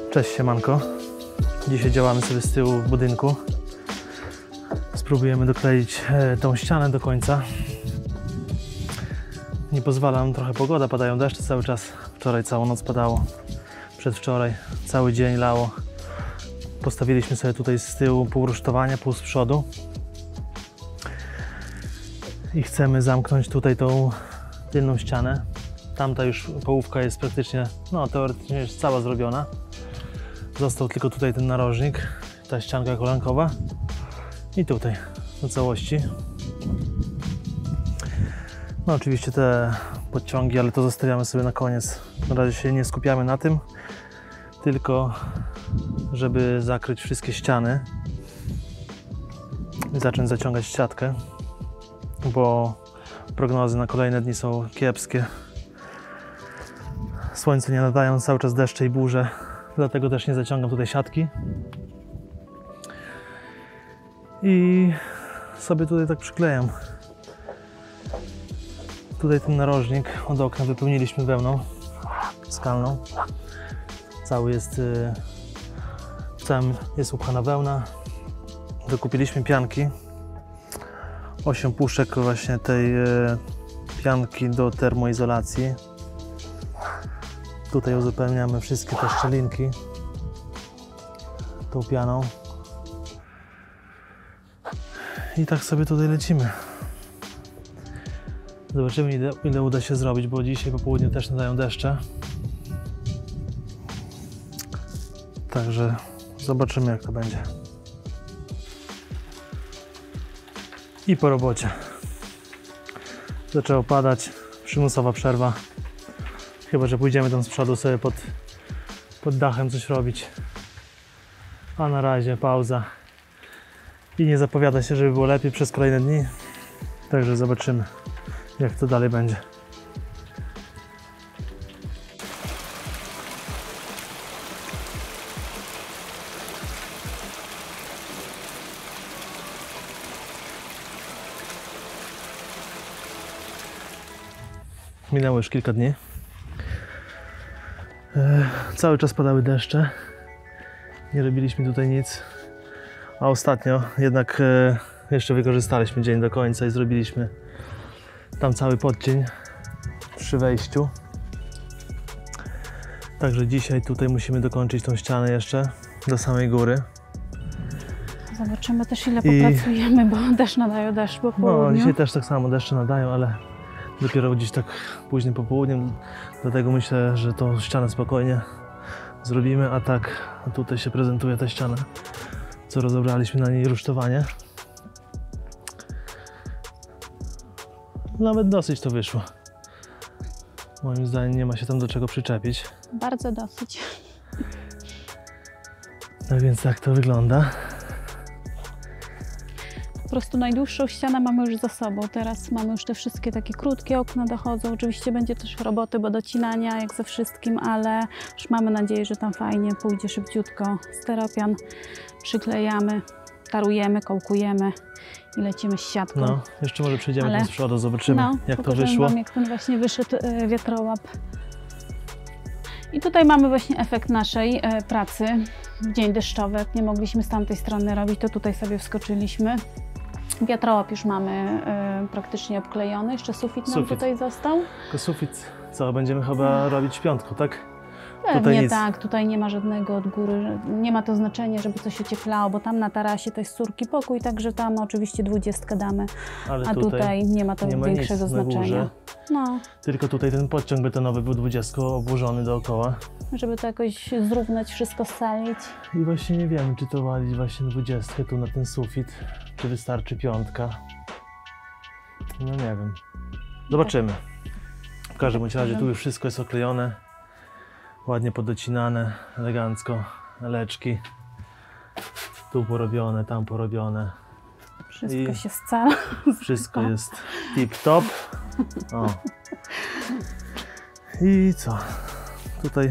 Cześć, siemanko. Dzisiaj działamy sobie z tyłu w budynku. Spróbujemy dokleić tą ścianę do końca. Nie pozwala nam trochę pogoda, padają deszcze cały czas. Wczoraj całą noc padało, przedwczoraj cały dzień lało. Postawiliśmy sobie tutaj z tyłu pół rusztowania, pół z przodu. I chcemy zamknąć tutaj tą tylną ścianę. Tamta już połówka jest praktycznie, no teoretycznie już cała zrobiona. Został tylko tutaj ten narożnik, ta ścianka kolankowa i tutaj do całości. No oczywiście te podciągi, ale to zostawiamy sobie na koniec. Na razie się nie skupiamy na tym, tylko żeby zakryć wszystkie ściany i zacząć zaciągać siatkę, bo prognozy na kolejne dni są kiepskie. Słońce nie nadają, cały czas deszcze i burze, dlatego też nie zaciągam tutaj siatki. I sobie tutaj tak przyklejam. Tutaj ten narożnik od okna wypełniliśmy wełną skalną. Cały jest, w całym jest upchana wełna. Dokupiliśmy pianki. 8 puszek właśnie tej pianki do termoizolacji. Tutaj uzupełniamy wszystkie te szczelinki tą pianą. I tak sobie tutaj lecimy. Zobaczymy, ile uda się zrobić, bo dzisiaj po południu też nadają deszcze. Także zobaczymy, jak to będzie. I po robocie. Zaczęło padać, przymusowa przerwa. Chyba że pójdziemy tam z przodu sobie pod dachem coś robić. A na razie pauza. I nie zapowiada się, żeby było lepiej przez kolejne dni. Także zobaczymy, jak to dalej będzie. Minęło już kilka dni. Cały czas padały deszcze. Nie robiliśmy tutaj nic. A ostatnio jednak jeszcze wykorzystaliśmy dzień do końca i zrobiliśmy tam cały podcień przy wejściu. Także dzisiaj tutaj musimy dokończyć tą ścianę jeszcze do samej góry. Zobaczymy też, ile popracujemy, bo też nadają deszcz po południu. No, dzisiaj też tak samo deszcze nadają, ale dopiero gdzieś tak późnym popołudniem. Dlatego myślę, że tą ścianę spokojnie zrobimy, a tak tutaj się prezentuje ta ściana, co rozebraliśmy na niej rusztowanie. Nawet dosyć to wyszło. Moim zdaniem nie ma się tam do czego przyczepić. Bardzo dosyć. Tak więc tak to wygląda. Po prostu najdłuższą ścianę mamy już za sobą. Teraz mamy już te wszystkie takie krótkie okna dochodzą. Oczywiście będzie też roboty, bo docinania jak ze wszystkim, ale już mamy nadzieję, że tam fajnie pójdzie szybciutko. Steropian przyklejamy, tarujemy, kołkujemy i lecimy z siatką. No, jeszcze może przejdziemy z przodu, zobaczymy, jak to wyszło. Wam, jak ten właśnie wyszedł wiatrołap. I tutaj mamy właśnie efekt naszej pracy w dzień deszczowy. Jak nie mogliśmy z tamtej strony robić, to tutaj sobie wskoczyliśmy. Wiatrołap już mamy praktycznie obklejony, jeszcze sufit nam tutaj został. Tylko sufit, co, będziemy chyba robić w piątku, tak? Pewnie tutaj nic. Tak, tutaj nie ma żadnego od góry, nie ma to znaczenia, żeby coś ocieplało, bo tam na tarasie to jest córki pokój, także tam oczywiście 20 damy, ale a tutaj nie ma to większego znaczenia. No. Tylko tutaj ten podciąg betonowy był 20 obłożony dookoła. Żeby to jakoś zrównać, wszystko scalić. I właśnie nie wiem, czy to walić właśnie 20 tu na ten sufit, czy wystarczy piątka. No nie wiem. Zobaczymy. W każdym razie tu już wszystko jest oklejone. Ładnie podocinane, elegancko, leczki. Tu porobione, tam porobione. Wszystko się scala. Wszystko jest tip-top. O. I co? Tutaj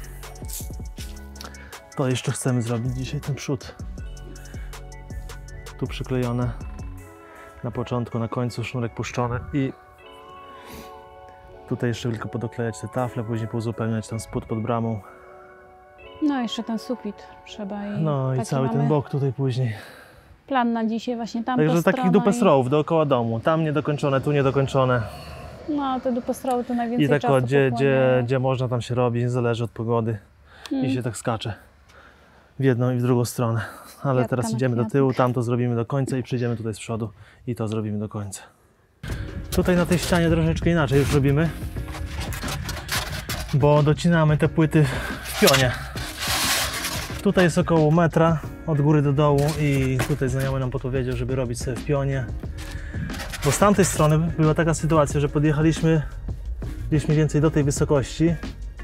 to jeszcze chcemy zrobić dzisiaj, ten przód. Tu przyklejone. Na początku, na końcu sznurek puszczony i tutaj jeszcze tylko podoklejać te tafle, później pouzupełniać ten spód pod bramą. No jeszcze ten sufit trzeba i No i taki cały ten mamy bok tutaj później. plan na dzisiaj właśnie tamtą Także stronę takich dupestrołów dookoła domu. Tam niedokończone, tu niedokończone. No te dupestroły to najwięcej I tak czasu gdzie można tam się robi, zależy od pogody. I się tak skacze w jedną i w drugą stronę. Ale Kwiatka teraz na idziemy do kwiatek. tyłu, tam to zrobimy do końca i przyjdziemy tutaj z przodu i to zrobimy do końca. Tutaj na tej ścianie troszeczkę inaczej już robimy, bo docinamy te płyty w pionie. Tutaj jest około metra od góry do dołu i tutaj znajomy nam podpowiedział, żeby robić sobie w pionie. Bo z tamtej strony była taka sytuacja, że podjechaliśmy gdzieś mniej więcej do tej wysokości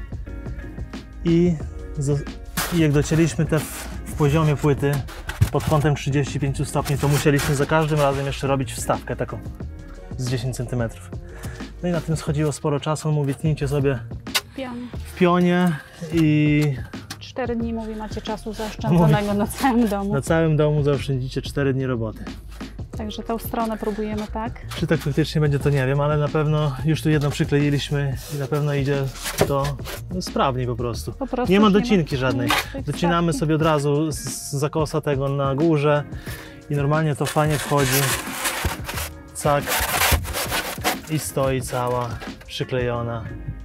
i jak docięliśmy te w poziomie płyty pod kątem 35 stopni, to musieliśmy za każdym razem jeszcze robić wstawkę taką z 10 cm. No i na tym schodziło sporo czasu. On mówi, tnijcie sobie Pion. w pionie i 4 dni mówi macie czasu zaoszczędzonego na całym domu. na całym domu zaoszczędzicie 4 dni roboty. Także tą stronę próbujemy tak. Czy tak faktycznie będzie, to nie wiem, ale na pewno już tu jedną przykleiliśmy i na pewno idzie to sprawniej po prostu. Po prostu Nie ma już docinki żadnej. tej Docinamy wstawki. sobie od razu z zakosa tego na górze i normalnie to fajnie wchodzi. Cak. I stoi cała przyklejona.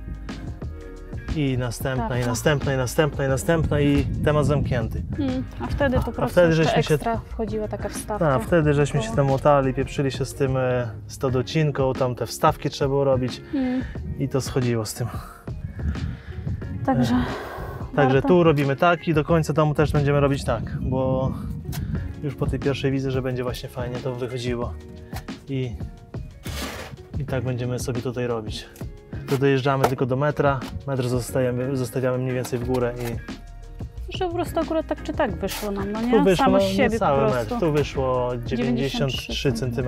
I następna, Tak, i następna, i następna, i następna i temat zamknięty. A wtedy po prostu wtedy jeszcze żeśmy się- ekstra wchodziła taka wstawka. Tak, wtedy żeśmy się tam motali, pieprzyli się z tą docinką, tam te wstawki trzeba było robić i to schodziło z tym. Także Także warto. tu robimy tak i do końca domu też będziemy robić tak, bo już po tej pierwszej widzę, że będzie właśnie fajnie to wychodziło i tak będziemy sobie tutaj robić. Tu dojeżdżamy tylko do metra, metr zostawiamy mniej więcej w górę i Że po prostu akurat tak czy tak wyszło nam, no nie? tu wyszło Samo z no, siebie po cały prostu. metr, tu wyszło 93 93 cm.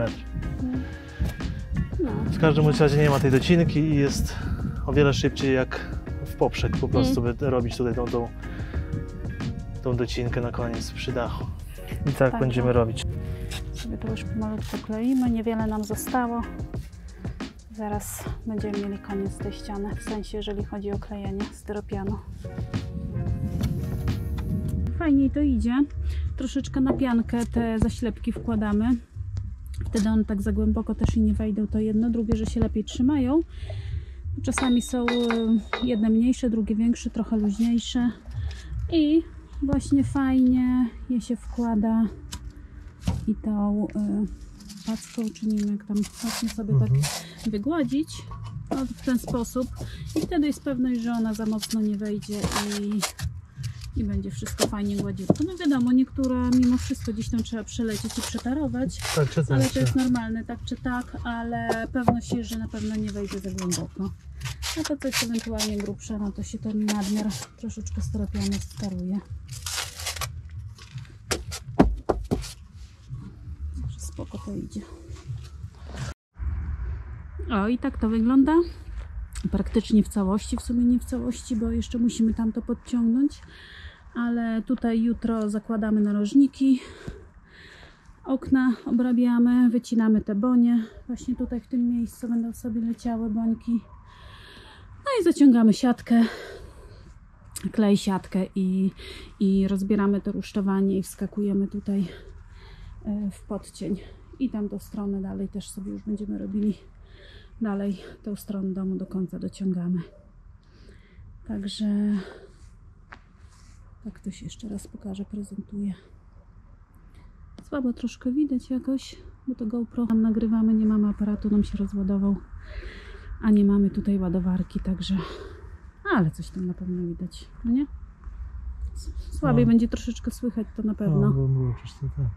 No. W każdym razie nie ma tej docinki i jest o wiele szybciej jak w poprzek po prostu by robić tutaj tą docinkę na koniec przy dachu. I tak Tak, będziemy tak. robić. Sobie to już pomalutko kleimy, niewiele nam zostało. Zaraz będziemy mieli koniec tej ściany, w sensie jeżeli chodzi o klejenie styropianu. Fajniej to idzie. Troszeczkę na piankę te zaślepki wkładamy. Wtedy one tak za głęboko też i nie wejdą. To jedno, drugie, że się lepiej trzymają. Czasami są jedne mniejsze, drugie większe, trochę luźniejsze. I właśnie fajnie je się wkłada i tą packą, czy nie wiem jak tam właśnie sobie tak wygładzić w ten sposób i wtedy jest pewność, że ona za mocno nie wejdzie i będzie wszystko fajnie gładziutko. No wiadomo, niektóre mimo wszystko gdzieś tam trzeba przelecieć i przetarować, Tak, czy ale to jest normalne, tak czy tak, ale pewność jest, że na pewno nie wejdzie za głęboko. A to coś ewentualnie grubsze, no to się ten nadmiar troszeczkę styropianu staruje. Także spoko to idzie. O, i tak to wygląda. Praktycznie w całości, w sumie nie w całości, bo jeszcze musimy tamto podciągnąć. Ale tutaj jutro zakładamy narożniki. Okna obrabiamy, wycinamy te bonie. Właśnie tutaj w tym miejscu będą sobie leciały bońki. No i zaciągamy siatkę, klej siatkę i rozbieramy to rusztowanie i wskakujemy tutaj w podcień. I tam do strony dalej też sobie już będziemy robili. Dalej tę stronę domu do końca dociągamy. Także tak to się jeszcze raz pokażę, prezentuję. Słabo troszkę widać jakoś, bo to GoPro tam nagrywamy, nie mamy aparatu, nam się rozładował, a nie mamy tutaj ładowarki, także ale coś tam na pewno widać, no nie? Słabiej będzie troszeczkę słychać, to na pewno. bo mruczysz, to tak.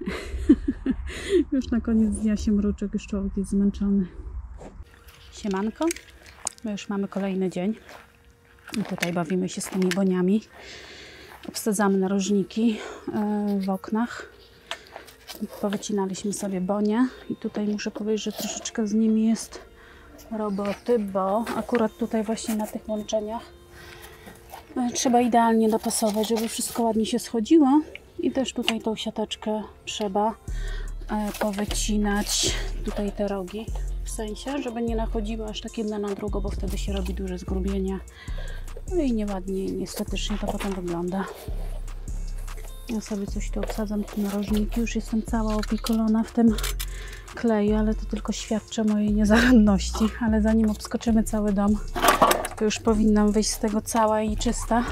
Już na koniec dnia się mruczy, już człowiek jest zmęczony. Siemanko, my już mamy kolejny dzień i tutaj bawimy się z tymi boniami. Obsadzamy narożniki w oknach. Powycinaliśmy sobie bonie i tutaj muszę powiedzieć, że troszeczkę z nimi jest roboty, bo akurat tutaj właśnie na tych łączeniach trzeba idealnie dopasować, żeby wszystko ładnie się schodziło i też tutaj tą siateczkę trzeba powycinać, tutaj te rogi w sensie, żeby nie nachodziły aż tak jedna na drugą, bo wtedy się robi duże zgrubienie. No i nieładnie i niestetycznie to potem wygląda. Ja sobie coś tu obsadzam, te narożniki. Już jestem cała opikolona w tym kleju, ale to tylko świadczy o mojej niezaradności. Ale zanim obskoczymy cały dom, to już powinnam wyjść z tego cała i czysta.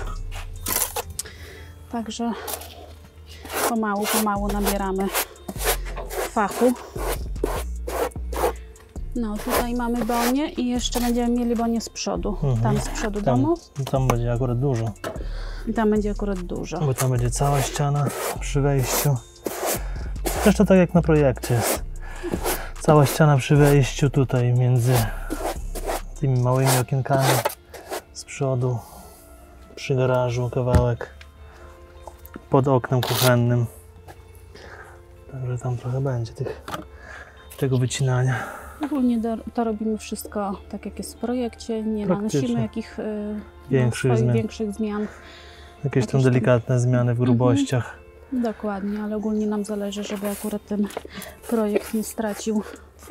Także pomału nabieramy fachu. No, tutaj mamy bonię i jeszcze będziemy mieli bonię z przodu. Tam z przodu domu. Tam będzie akurat dużo. I tam będzie akurat dużo. Bo tam będzie cała ściana przy wejściu. Zresztą tak jak na projekcie jest. Cała ściana przy wejściu tutaj między tymi małymi okienkami z przodu, przy garażu kawałek, pod oknem kuchennym. Także tam trochę będzie tego wycinania. Ogólnie to robimy wszystko tak jak jest w projekcie, nie Praktycznie. nanosimy jakich większych zmian. Jakieś tam delikatne zmiany w grubościach. Dokładnie, ale ogólnie nam zależy, żeby akurat ten projekt nie stracił,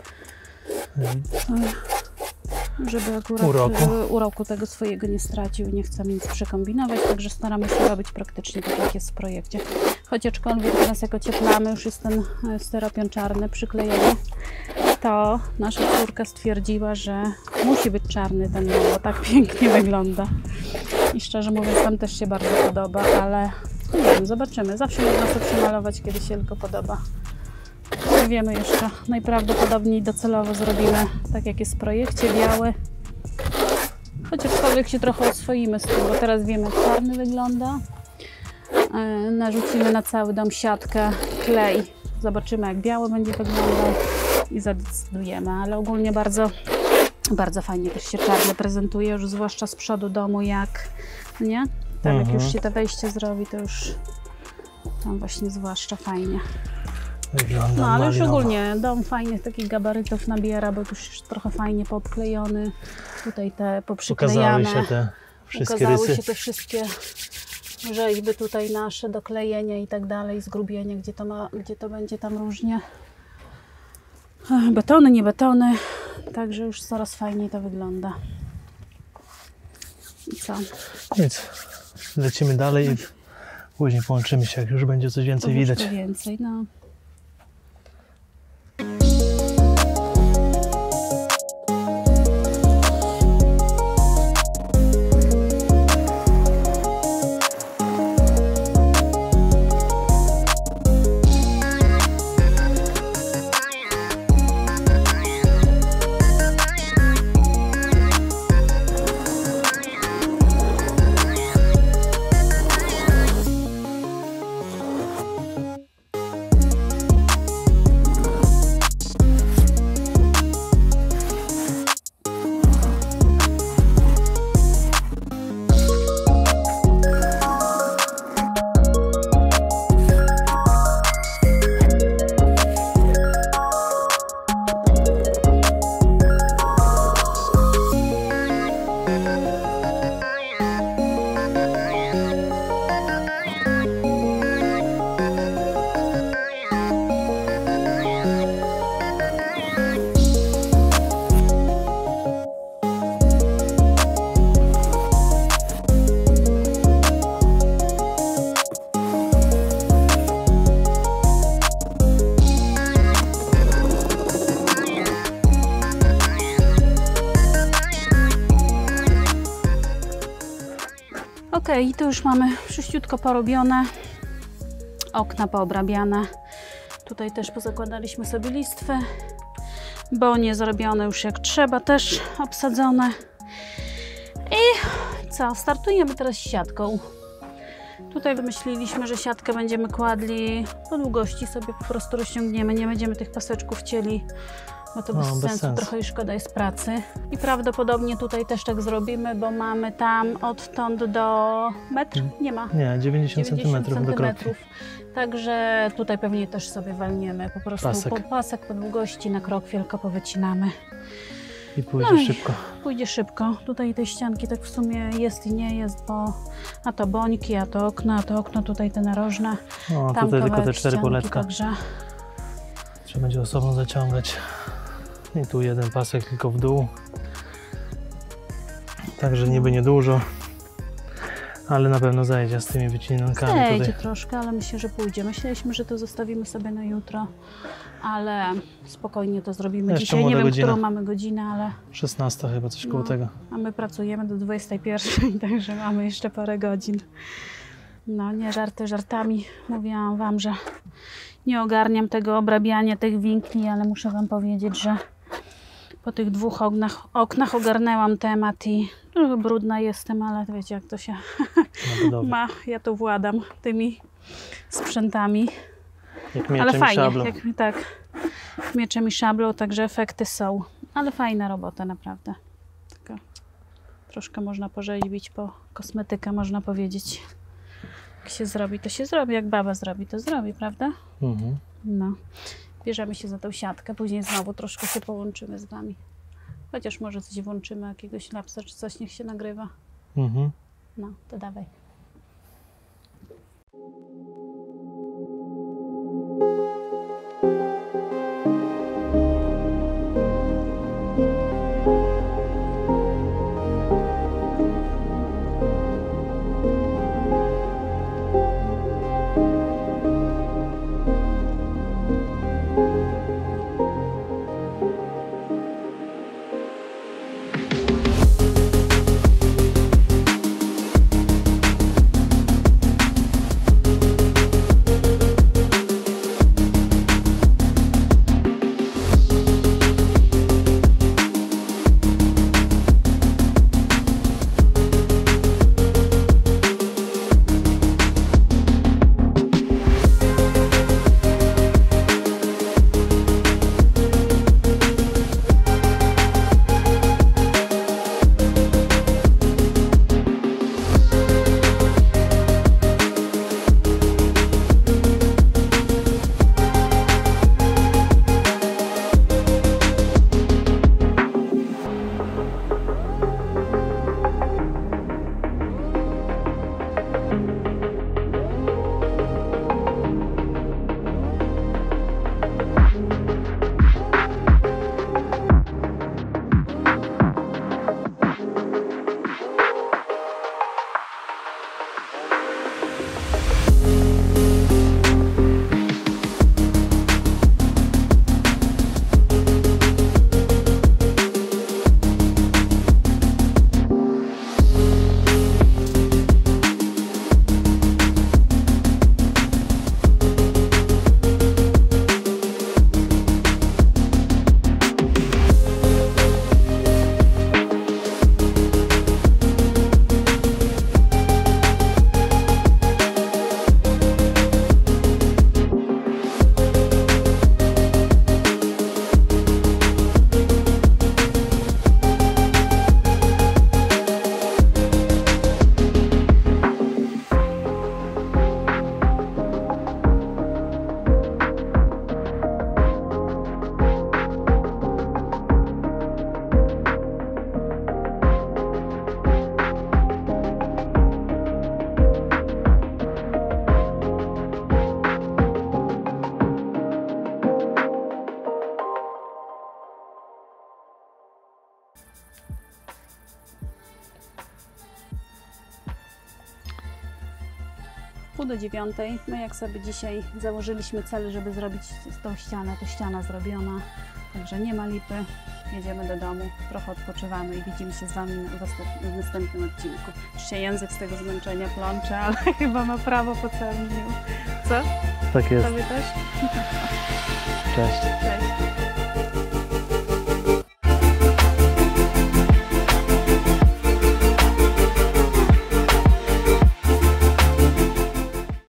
żeby akurat uroku tego swojego nie stracił i nie chcemy nic przekombinować, także staramy się robić praktycznie tak jak jest w projekcie. Choć aczkolwiek teraz jak ocieplamy, już jest ten styropian czarny przyklejony, to nasza córka stwierdziła, że musi być czarny ten dom, bo tak pięknie wygląda. I szczerze mówiąc, tam też się bardzo podoba, ale nie wiem, zobaczymy. Zawsze można sobie przemalować, kiedy się tylko podoba. Nie wiemy jeszcze. Najprawdopodobniej docelowo zrobimy tak, jak jest w projekcie, biały. Chociażkolwiek się trochę oswoimy z tym, bo teraz wiemy, jak czarny wygląda. Narzucimy na cały dom siatkę, klej. Zobaczymy, jak biały będzie wyglądał i zadecydujemy, ale ogólnie bardzo fajnie też się czarny prezentuje, już zwłaszcza z przodu domu, jak nie? Tam jak już się to wejście zrobi, to już tam właśnie zwłaszcza fajnie. Wygląda no ale już malinowo. ogólnie dom fajnych takich gabarytów nabiera, bo już trochę fajnie poobklejony, tutaj te poprzyklejane. Ukazały się te wszystkie Ukazały rysy. się te wszystkie rzeźby tutaj nasze do klejenia i tak dalej, zgrubienie, gdzie to będzie tam różnie. Betony, nie betony, także już coraz fajniej to wygląda. I co? Nic, lecimy dalej i później połączymy się, jak już będzie coś więcej widać. Więcej, no. I tu już mamy wszyściutko porobione, okna poobrabiane. Tutaj też pozakładaliśmy sobie listwy, bonie zrobione już jak trzeba, też obsadzone. I co, startujemy teraz z siatką. Tutaj wymyśliliśmy, że siatkę będziemy kładli po długości, sobie po prostu rozciągniemy, nie będziemy tych paseczków cięli, bo to bez sensu, trochę i szkoda jest pracy. I prawdopodobnie tutaj też tak zrobimy, bo mamy tam odtąd do metr? Nie ma. Nie, 90 cm do kropki. Także tutaj pewnie też sobie walniemy po prostu pasek po długości, na krok wielko powycinamy. I pójdzie szybko. Pójdzie szybko. Tutaj tej ścianki tak w sumie jest i nie jest, bo a to bońki, a to okno tutaj te narożne. O, tam tutaj tylko te 4 ścianki, poletka. Także Trzeba będzie osobno zaciągać. I tu jeden pasek tylko w dół. Także niby niedużo, ale na pewno zajdzie z tymi wycinankami Zejdzie tutaj. troszkę, ale myślę, że pójdzie. Myśleliśmy, że to zostawimy sobie na jutro, ale spokojnie to zrobimy Jeszcze dzisiaj. Nie młoda wiem, godzina. którą mamy godzinę, ale 16 chyba, coś koło No. tego. a my pracujemy do 21, także mamy jeszcze parę godzin. No nie, żarty żartami. Mówiłam Wam, że nie ogarniam tego obrabiania tych winkli, ale muszę Wam powiedzieć, że po tych 2 oknach ogarnęłam temat i trochę brudna jestem, ale wiecie jak to się Na budowie. ma. Ja tu władam tymi sprzętami. Jak Ale mieczem i fajnie, szablą. tak, mieczem i szablą, także efekty są. Ale fajna robota naprawdę. Taka, troszkę można porzeźbić po kosmetykę, można powiedzieć. Jak się zrobi, to się zrobi. Jak baba zrobi, to zrobi, prawda? Mhm. No. Bierzemy się za tą siatkę, później znowu troszkę się połączymy z Wami. Chociaż może coś włączymy, jakiegoś lapsa czy coś, niech się nagrywa. Mhm. No, to dawaj. Pół do 9. My jak sobie dzisiaj założyliśmy cel, żeby zrobić tą ścianę, to ściana zrobiona. Także nie ma lipy. Jedziemy do domu, trochę odpoczywamy i widzimy się z Wami w następnym odcinku. Już się język z tego zmęczenia plącze, ale chyba ma prawo po całym dniu. Co? Tak jest. Tobie też? Cześć. Cześć.